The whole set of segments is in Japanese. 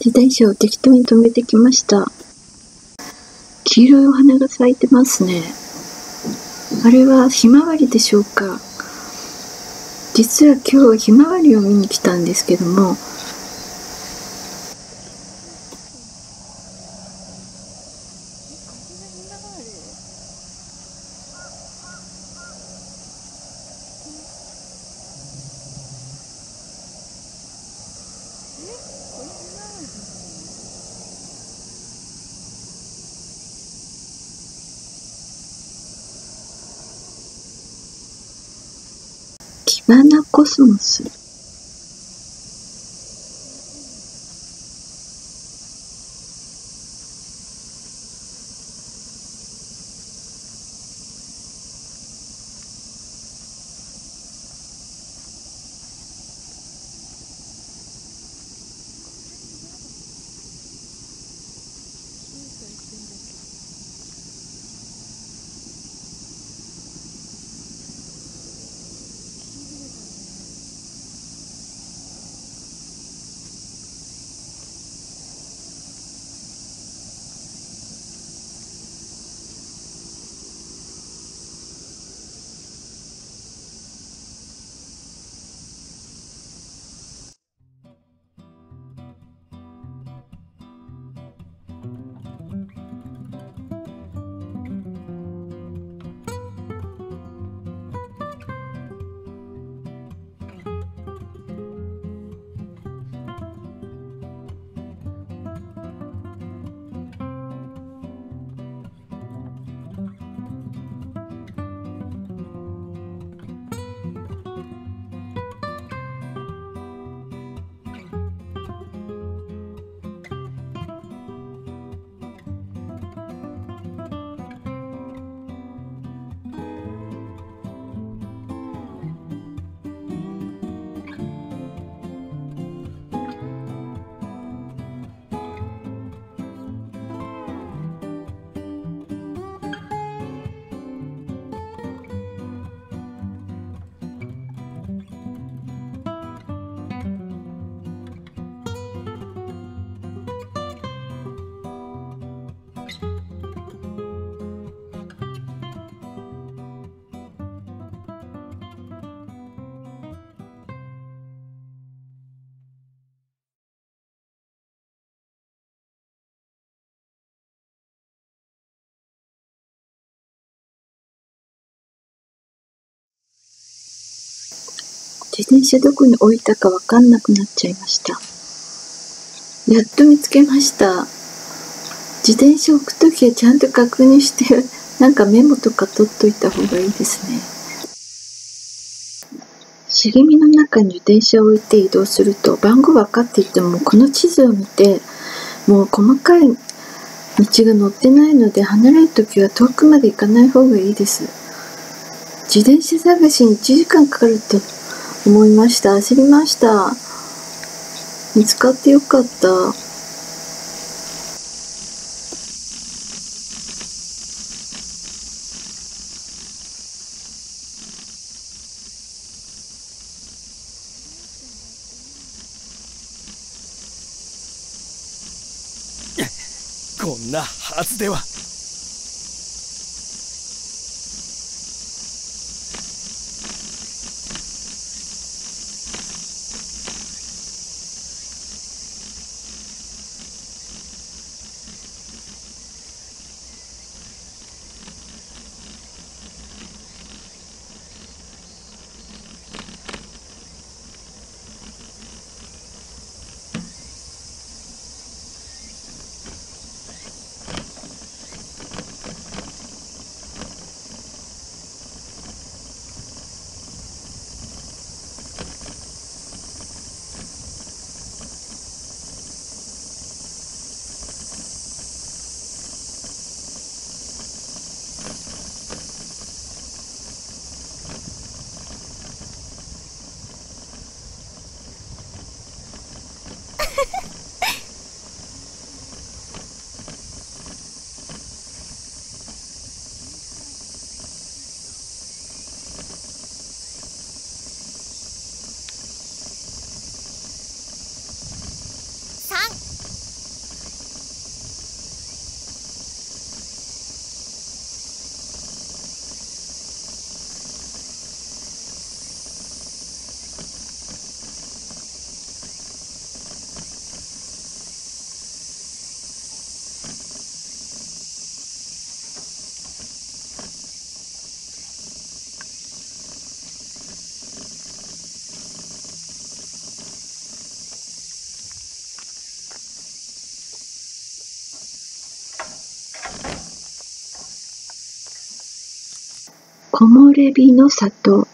自転車を適当に止めてきました。黄色いお花が咲いてますね。あれはひまわりでしょうか。実は今日はひまわりを見に来たんですけども、キバナコスモス。自転車どこに置いたかわかんなくなっちゃいました。やっと見つけました。自転車置くときはちゃんと確認して、なんかメモとか取っといた方がいいですね。茂みの中に自転車を置いて移動すると、番号分かっていてもこの地図を見て、もう細かい道が載ってないので、離れるときは遠くまで行かない方がいいです。自転車探しに1時間かかると思いました。焦りました。見つかってよかった。 こんなはずでは。 木漏れ日の里。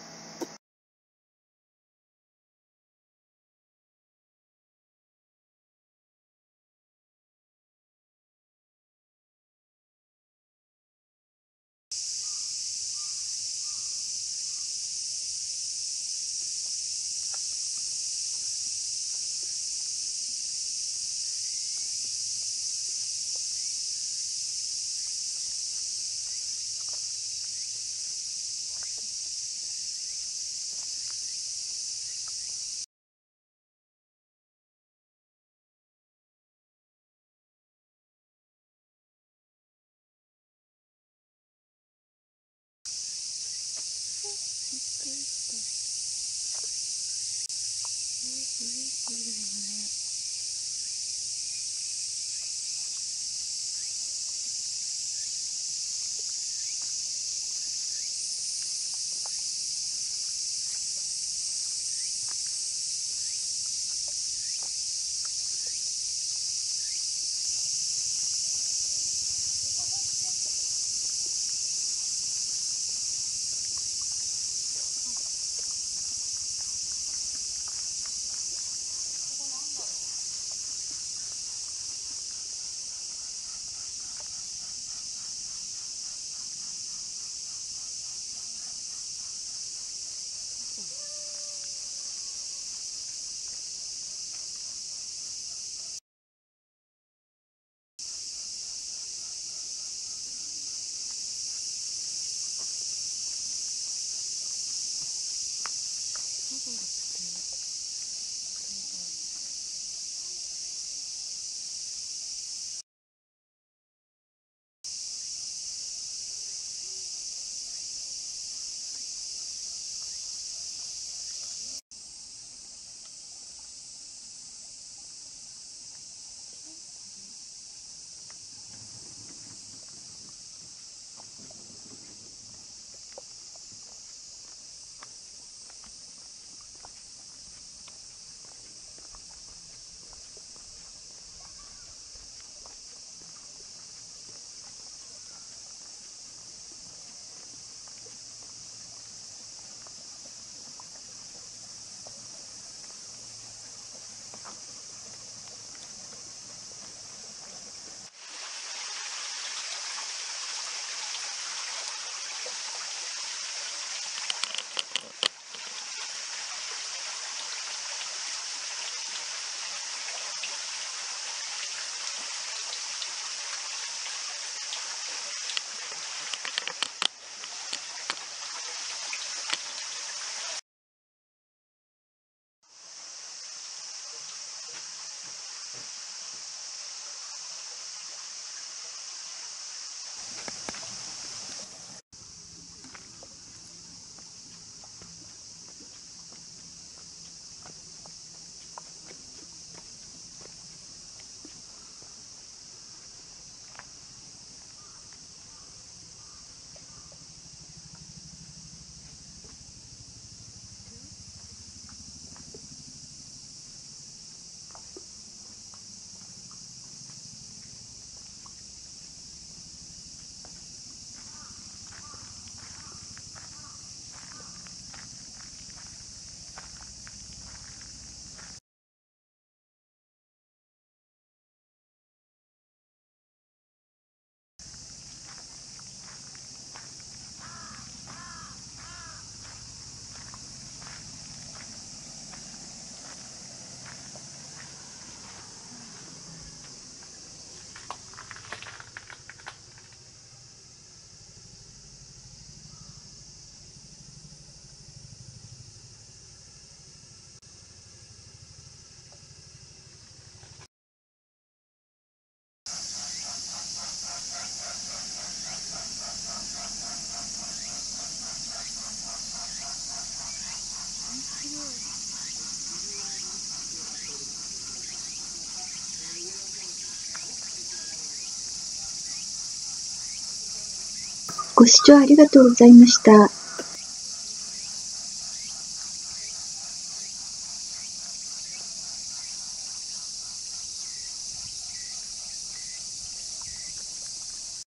ご視聴ありがとうございました。